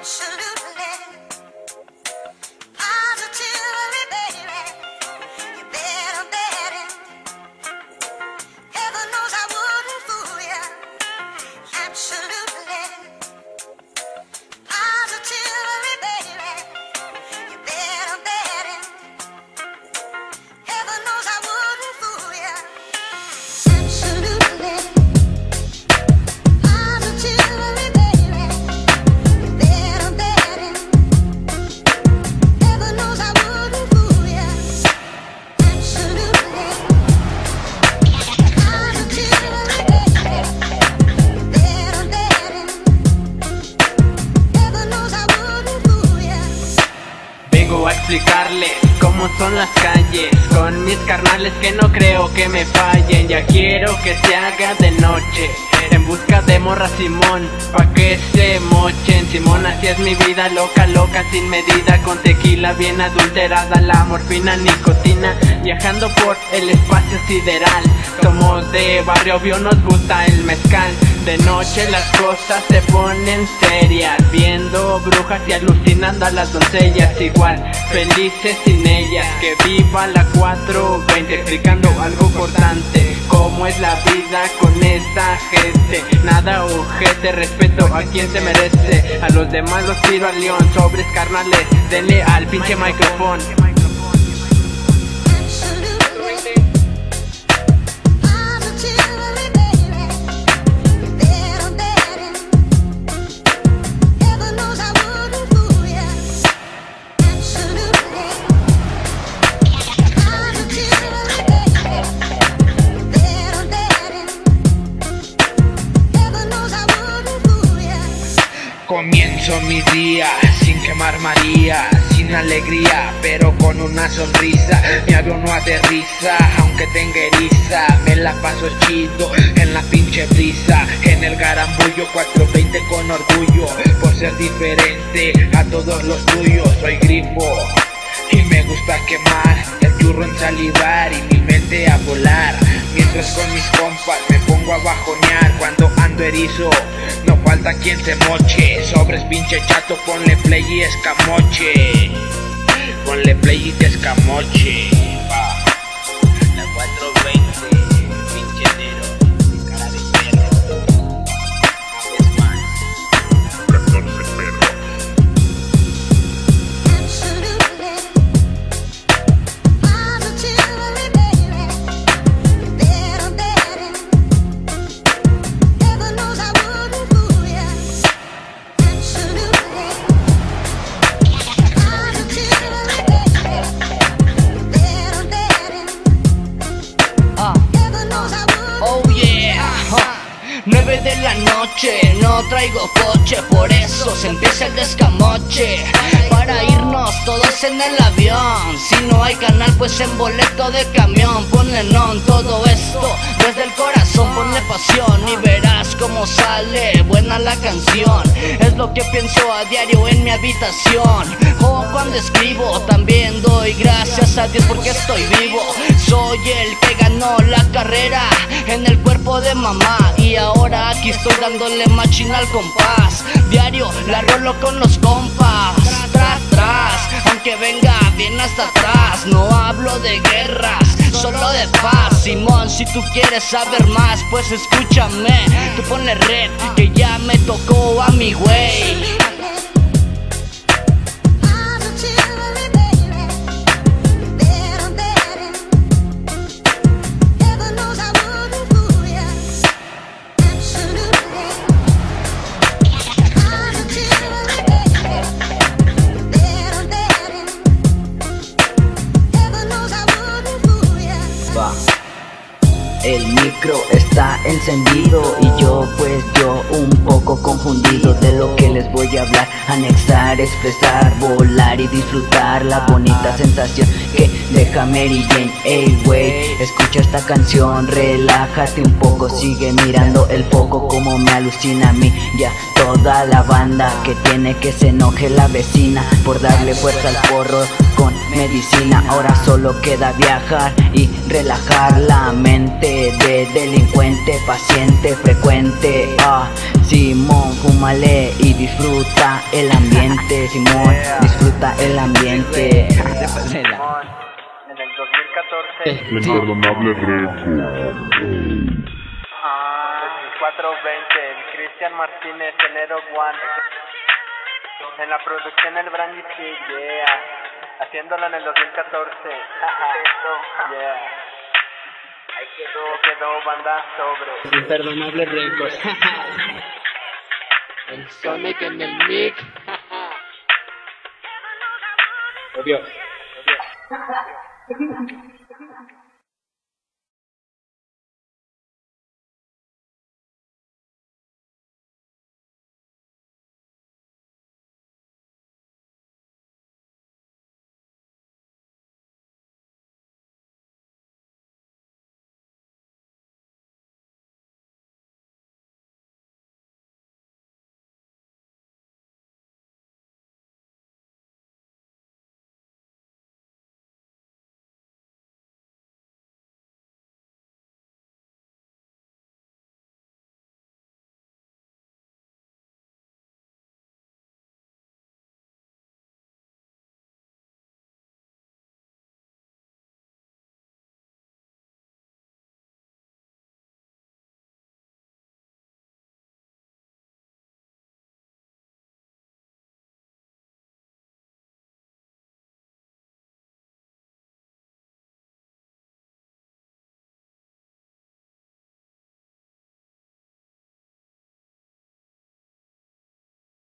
explicarles cómo son las calles con mis carnales que no creo que me fallen. Ya quiero que se haga de noche en busca de morra Simón, pa' que se mochen. Simón, así es mi vida, loca, loca, sin medida, con tequila bien adulterada, la morfina, nicotina, viajando por el espacio sideral. Somos de barrio, obvio nos gusta el mezcal. De noche las cosas se ponen serias, viendo brujas y alucinando a las doncellas. Igual, felices sin ellas, que viva la 420, explicando algo importante, cómo es la vida con esta gente. Nada ojete, respeto a quien se merece, a los demás los tiro al león. Sobres carnales, denle al pinche micrófono. Comienzo mi día sin quemar María, sin alegría, pero con una sonrisa. Mi avión no aterriza, aunque tenga eriza. Me la paso chido en la pinche brisa, en el garambullo 420 con orgullo, por ser diferente a todos los tuyos. Soy grifo y me gusta quemar el churro en salivar y mi mente a volar, mientras con mis compas me pongo a bajonear. Cuando ando erizo no falta quien se moche. Sobres pinche chato, ponle play y escamoche, ponle play y te escamoche. La 420, pinche negro, cara de perro. Es más, 14 perro. De la noche, no traigo coche, por eso se empieza el descamoche. Para irnos todos en el avión, si no hay canal pues en boleto de camión. Ponle non, todo esto desde el corazón, ponle pasión y verás cómo sale buena la canción. Es lo que pienso a diario en mi habitación, o cuando escribo también doy gracias a Dios porque estoy vivo. Soy el que ganó la carrera en el cuerpo de mamá y ahora aquí estoy dándole machina al compás. Diario la rolo con los compas, tras, aunque venga bien hasta atrás. No hablo de guerras, solo de paz. Simón, si tú quieres saber más, pues escúchame. Tú ponle red, que ya me tocó a mi güey. El micro está encendido y yo un poco confundido de lo que les voy a hablar. Anexar, expresar, volar y disfrutar la bonita sensación que deja Mary Jane. Ey wey, escucha esta canción, relájate un poco, sigue mirando el foco como me alucina a mí. Ya toda la banda que tiene que se enoje la vecina por darle fuerza al porro. con medicina. Ahora solo queda viajar y relajar la mente de delincuente, paciente, frecuente. Simón, fúmale y disfruta el ambiente. Simón, disfruta el ambiente. Simón, en el 2014 La imperdonable récord. 420, el Cristian Martínez, enero One. En la producción el Brandy Stick, yeah. Haciéndolo en el 2014. Yeah. Ahí quedó banda sobre. Imperdonable récord. El Sonic en el mic. Obvio.